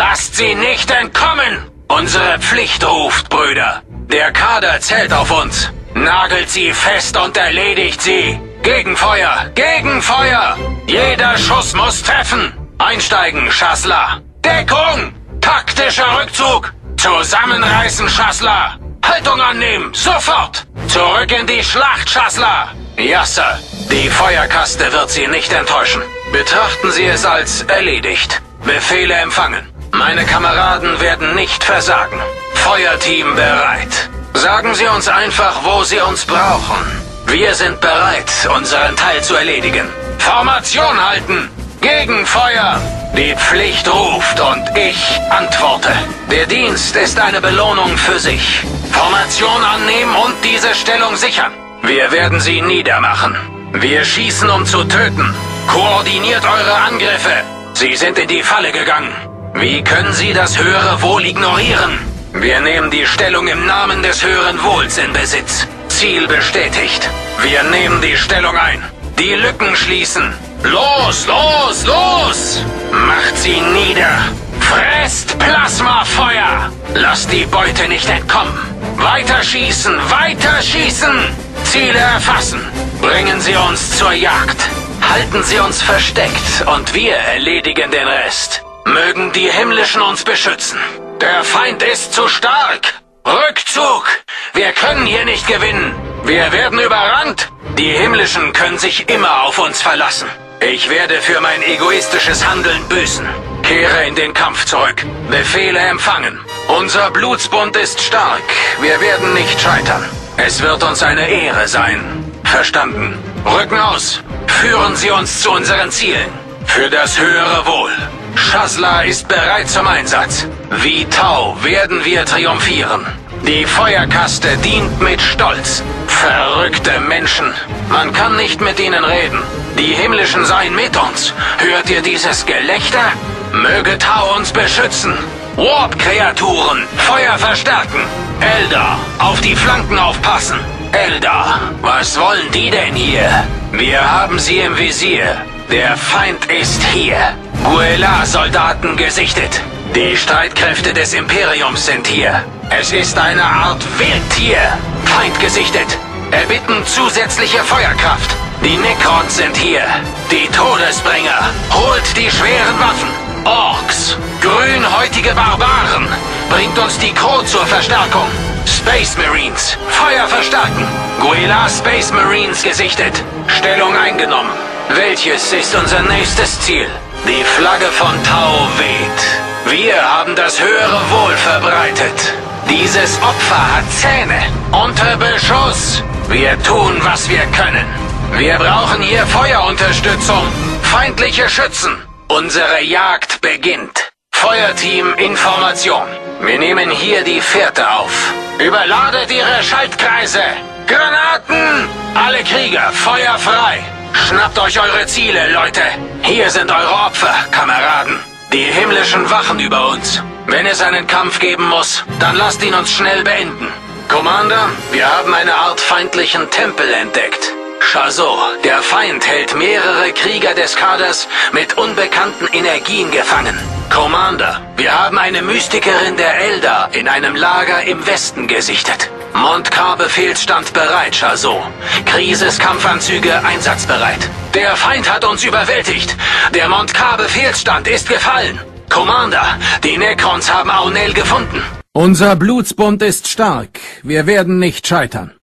Lasst sie nicht entkommen! Unsere Pflicht ruft, Brüder. Der Kader zählt auf uns. Nagelt sie fest und erledigt sie. Gegenfeuer! Gegenfeuer! Jeder Schuss muss treffen! Einsteigen, Schassler! Deckung! Taktischer Rückzug! Zusammenreißen, Schassler! Haltung annehmen! Sofort! Zurück in die Schlacht, Schassler! Ja, Sir. Die Feuerkaste wird Sie nicht enttäuschen. Betrachten Sie es als erledigt. Befehle empfangen. Meine Kameraden werden nicht versagen. Feuerteam bereit. Sagen Sie uns einfach, wo Sie uns brauchen. Wir sind bereit, unseren Teil zu erledigen. Formation halten! Gegenfeuer! Die Pflicht ruft und ich antworte. Der Dienst ist eine Belohnung für sich. Formation annehmen und diese Stellung sichern. Wir werden sie niedermachen. Wir schießen, um zu töten. Koordiniert eure Angriffe. Sie sind in die Falle gegangen. Wie können Sie das höhere Wohl ignorieren? Wir nehmen die Stellung im Namen des höheren Wohls in Besitz. Ziel bestätigt. Wir nehmen die Stellung ein. Die Lücken schließen. Los, los, los! Macht sie nieder. Fresst Plasmafeuer! Lasst die Beute nicht entkommen. Weiter schießen, weiter schießen! Ziele erfassen. Bringen Sie uns zur Jagd. Halten Sie uns versteckt und wir erledigen den Rest. Mögen die Himmlischen uns beschützen. Der Feind ist zu stark. Rückzug! Wir können hier nicht gewinnen. Wir werden überrannt. Die Himmlischen können sich immer auf uns verlassen. Ich werde für mein egoistisches Handeln büßen. Kehre in den Kampf zurück. Befehle empfangen. Unser Blutsbund ist stark. Wir werden nicht scheitern. Es wird uns eine Ehre sein. Verstanden. Rücken aus. Führen Sie uns zu unseren Zielen. Für das höhere Wohl. Schassler ist bereit zum Einsatz. Wie Tau werden wir triumphieren. Die Feuerkaste dient mit Stolz. Verrückte Menschen. Man kann nicht mit ihnen reden. Die Himmlischen seien mit uns. Hört ihr dieses Gelächter? Möge Tau uns beschützen. Warp-Kreaturen, Feuer verstärken. Eldar, auf die Flanken aufpassen. Eldar, was wollen die denn hier? Wir haben sie im Visier. Der Feind ist hier. Guela-Soldaten gesichtet. Die Streitkräfte des Imperiums sind hier. Es ist eine Art Wildtier. Feind gesichtet. Erbitten zusätzliche Feuerkraft. Die Necrons sind hier. Die Todesbringer. Holt die schweren Waffen. Orks. Grünhäutige Barbaren. Bringt uns die Crow zur Verstärkung. Space Marines. Feuer verstärken. Guela Space Marines gesichtet. Stellung eingenommen. Welches ist unser nächstes Ziel? Die Flagge von Tau weht. Wir haben das höhere Wohl verbreitet. Dieses Opfer hat Zähne. Unter Beschuss. Wir tun, was wir können. Wir brauchen hier Feuerunterstützung. Feindliche Schützen. Unsere Jagd beginnt. Feuerteam Information. Wir nehmen hier die Fährte auf. Überladet Ihre Schaltkreise. Granaten! Alle Krieger, Feuer frei. Schnappt euch eure Ziele, Leute. Hier sind eure Opfer, Kameraden. Die Himmlischen wachen über uns. Wenn es einen Kampf geben muss, dann lasst ihn uns schnell beenden. Commander, wir haben eine Art feindlichen Tempel entdeckt. Chazo, der Feind hält mehrere Krieger des Kaders mit unbekannten Energien gefangen. Commander, wir haben eine Mystikerin der Eldar in einem Lager im Westen gesichtet. Mondkar-Befehlsstand bereit, Chazo. Krisis-Kampfanzüge einsatzbereit. Der Feind hat uns überwältigt. Der Mondkar-Befehlsstand ist gefallen. Commander, die Necrons haben Aunel gefunden. Unser Blutsbund ist stark. Wir werden nicht scheitern.